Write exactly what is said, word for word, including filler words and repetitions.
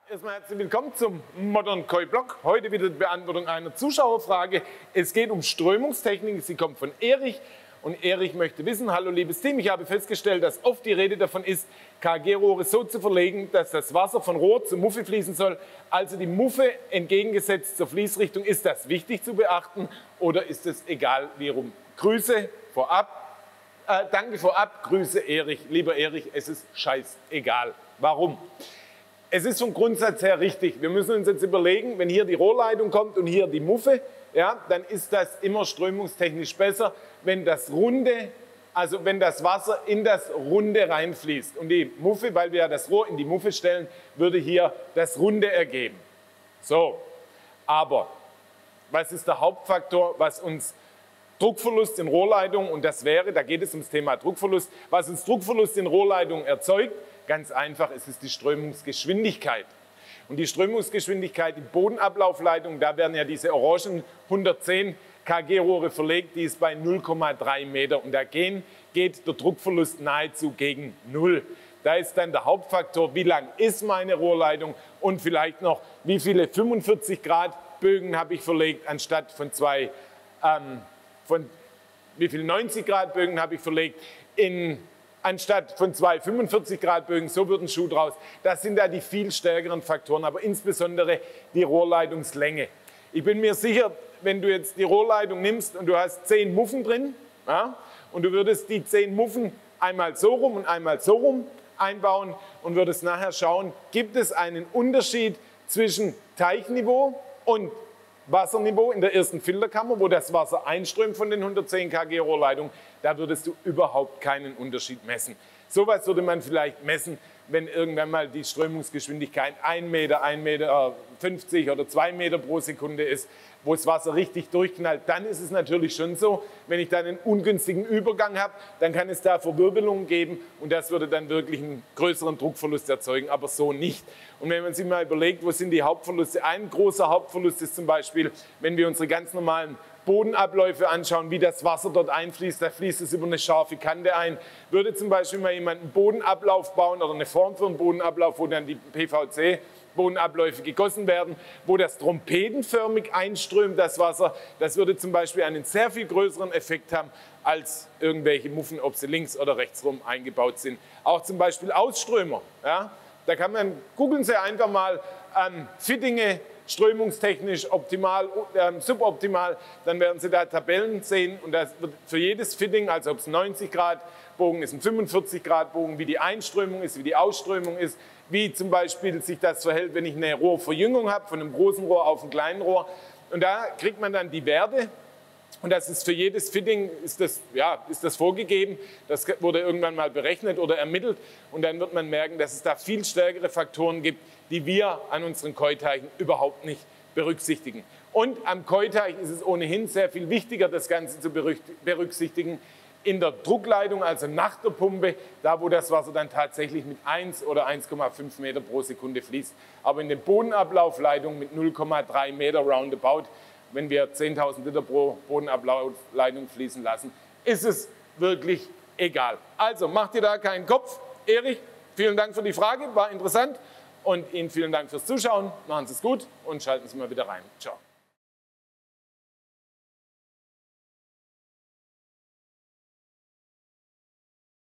Erstmal herzlich willkommen zum Modern Koi Blog. Heute wieder die Beantwortung einer Zuschauerfrage. Es geht um Strömungstechnik. Sie kommt von Erich. Und Erich möchte wissen: Hallo liebes Team, ich habe festgestellt, dass oft die Rede davon ist, K G-Rohre so zu verlegen, dass das Wasser von Rohr zur Muffe fließen soll. Also die Muffe entgegengesetzt zur Fließrichtung. Ist das wichtig zu beachten oder ist es egal wie rum? Grüße vorab. Äh, danke vorab. Grüße Erich. Lieber Erich, es ist scheißegal. Warum? Es ist vom Grundsatz her richtig. Wir müssen uns jetzt überlegen, wenn hier die Rohrleitung kommt und hier die Muffe, ja, dann ist das immer strömungstechnisch besser, wenn das Runde, also wenn das Wasser in das Runde reinfließt. Und die Muffe, weil wir ja das Rohr in die Muffe stellen, würde hier das Runde ergeben. So, aber was ist der Hauptfaktor, was uns Druckverlust in Rohrleitungen, und das wäre, da geht es ums Thema Druckverlust, was uns Druckverlust in Rohrleitungen erzeugt? Ganz einfach, es ist die Strömungsgeschwindigkeit. Und die Strömungsgeschwindigkeit in Bodenablaufleitungen, da werden ja diese orangen hundertzehn K G-Rohre verlegt, die ist bei null Komma drei Meter. Und da gehen, geht der Druckverlust nahezu gegen null. Da ist dann der Hauptfaktor, wie lang ist meine Rohrleitung und vielleicht noch, wie viele fünfundvierzig Grad Bögen habe ich verlegt, anstatt von zwei, ähm, von wie viele neunzig Grad Bögen habe ich verlegt, in anstatt von zwei fünfundvierzig Grad Bögen, so wird ein Schuh draus. Das sind da die viel stärkeren Faktoren, aber insbesondere die Rohrleitungslänge. Ich bin mir sicher, wenn du jetzt die Rohrleitung nimmst und du hast zehn Muffen drin, ja, und du würdest die zehn Muffen einmal so rum und einmal so rum einbauen und würdest nachher schauen, gibt es einen Unterschied zwischen Teichniveau und Wasserniveau in der ersten Filterkammer, wo das Wasser einströmt von den hundertzehn K G Rohrleitungen, da würdest du überhaupt keinen Unterschied messen. Sowas würde man vielleicht messen, wenn irgendwann mal die Strömungsgeschwindigkeit ein Meter, ein Meter fünfzig oder zwei Meter pro Sekunde ist, wo das Wasser richtig durchknallt. Dann ist es natürlich schon so, wenn ich dann einen ungünstigen Übergang habe, dann kann es da Verwirbelungen geben und das würde dann wirklich einen größeren Druckverlust erzeugen, aber so nicht. Und wenn man sich mal überlegt, wo sind die Hauptverluste? Ein großer Hauptverlust ist zum Beispiel, wenn wir unsere ganz normalen Bodenabläufe anschauen, wie das Wasser dort einfließt, da fließt es über eine scharfe Kante ein. Würde zum Beispiel mal jemand einen Bodenablauf bauen oder eine Form für einen Bodenablauf, wo dann die P V C-Bodenabläufe gegossen werden, wo das trompetenförmig einströmt, das Wasser, das würde zum Beispiel einen sehr viel größeren Effekt haben, als irgendwelche Muffen, ob sie links oder rechts rum eingebaut sind. Auch zum Beispiel Ausströmer. Ja? Da kann man, googeln Sie einfach mal ähm, Fittinge, strömungstechnisch optimal, äh, suboptimal, dann werden Sie da Tabellen sehen und das wird für jedes Fitting, also ob es ein neunzig Grad Bogen ist, ein fünfundvierzig Grad Bogen, wie die Einströmung ist, wie die Ausströmung ist, wie zum Beispiel sich das verhält, wenn ich eine Rohrverjüngung habe, von einem großen Rohr auf ein kleines Rohr. Und da kriegt man dann die Werte. Und das ist für jedes Fitting ist das, ja, ist das vorgegeben. Das wurde irgendwann mal berechnet oder ermittelt. Und dann wird man merken, dass es da viel stärkere Faktoren gibt, die wir an unseren Koi-Teichen überhaupt nicht berücksichtigen. Und am Koi-Teich ist es ohnehin sehr viel wichtiger, das Ganze zu berücksichtigen in der Druckleitung, also nach der Pumpe, da wo das Wasser dann tatsächlich mit eins oder eins Komma fünf Meter pro Sekunde fließt. Aber in den Bodenablaufleitungen mit null Komma drei Meter roundabout, wenn wir zehntausend Liter pro Bodenablaufleitung fließen lassen, ist es wirklich egal. Also macht ihr da keinen Kopf. Erich, vielen Dank für die Frage, war interessant. Und Ihnen vielen Dank fürs Zuschauen. Machen Sie es gut und schalten Sie mal wieder rein. Ciao.